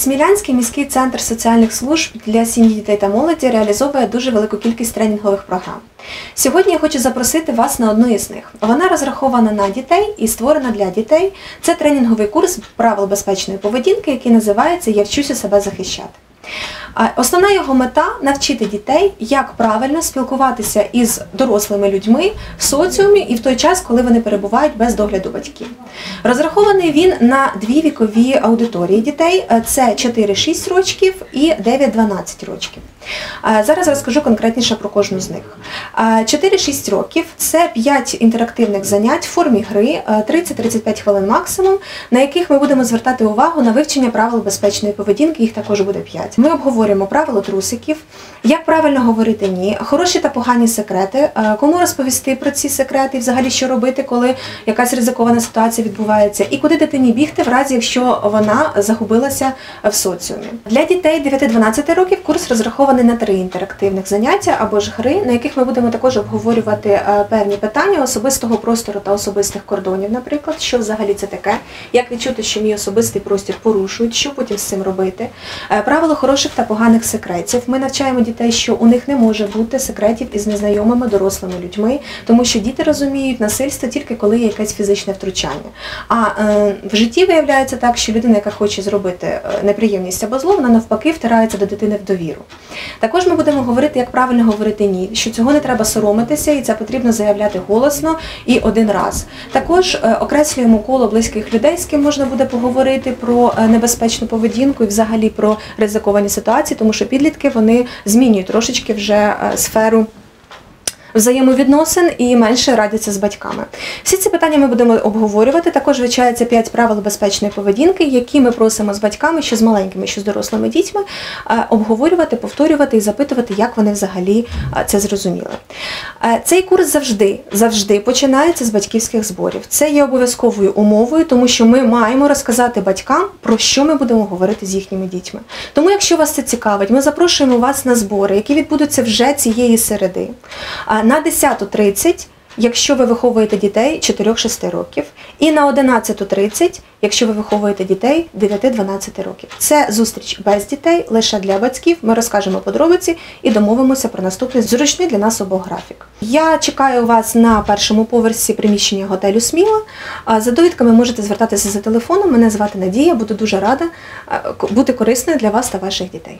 Смілянський міський центр соціальних служб для сім'ї, дітей та молоді реалізовує дуже велику кількість тренінгових програм. Сьогодні я хочу запросити вас на одну із них. Вона розрахована на дітей і створена для дітей. Це тренінговий курс правил безпечної поведінки, який називається «Я вчуся себе захищати». Основна його мета – навчити дітей, як правильно спілкуватися із дорослими людьми в соціумі і в той час, коли вони перебувають без догляду батьків. Розрахований він на дві вікові аудиторії дітей – це 4-6 років і 9-12 років. Зараз розкажу конкретніше про кожну з них. 4-6 років – це 5 інтерактивних занять в формі гри, 30-35 хвилин максимум, на яких ми будемо звертати увагу на вивчення правил безпечної поведінки, їх також буде 5. Ми обговорюємо правила трусиків, як правильно говорити «ні», хороші та погані секрети, кому розповісти про ці секрети, взагалі що робити, коли якась ризикована ситуація відбувається, і куди дитині бігти в разі, якщо вона загубилася в соціумі. Для дітей 9-12 років курс розрахований на 3 інтерактивних заняття або ж гри, на яких ми будемо також обговорювати певні питання особистого простору та особистих кордонів, наприклад, що взагалі це таке, як відчути, що мій особистий простір порушують, що потім з цим робити. Правило хороших та поганих секретів. Ми навчаємо дітей, що у них не може бути секретів із незнайомими дорослими людьми, тому що діти розуміють насильство тільки коли є якесь фізичне втручання. А в житті виявляється так, що людина, яка хоче зробити неприємність або зло, вона навпаки втирається до дитини в довіру. Також ми будемо говорити, як правильно говорити «ні», що цього не треба соромитися і це потрібно заявляти голосно і один раз. Також окреслюємо коло близьких людей, з ким можна буде поговорити про небезпечну поведінку і взагалі про ризиковані ситуації, тому що підлітки, вони змінюють трошечки вже сферу взаємовідносин і менше радяться з батьками. Всі ці питання ми будемо обговорювати. Також вивчається 5 правил безпечної поведінки, які ми просимо з батьками, що з маленькими, що з дорослими дітьми, обговорювати, повторювати і запитувати, як вони взагалі це зрозуміли. Цей курс завжди починається з батьківських зборів. Це є обов'язковою умовою, тому що ми маємо розказати батькам, про що ми будемо говорити з їхніми дітьми. Тому, якщо вас це цікавить, ми запрошуємо вас на збори, які відбудуться вже цієї середи. На 10:30, якщо ви виховуєте дітей 4-6 років, і на 11:30, якщо ви виховуєте дітей 9-12 років. Це зустріч без дітей, лише для батьків. Ми розкажемо подробиці і домовимося про наступний зручний для нас обох графік. Я чекаю вас на першому поверсі приміщення готелю «Сміла». За довідками можете звертатися за телефоном. Мене звати Надія. Буду дуже рада бути корисною для вас та ваших дітей.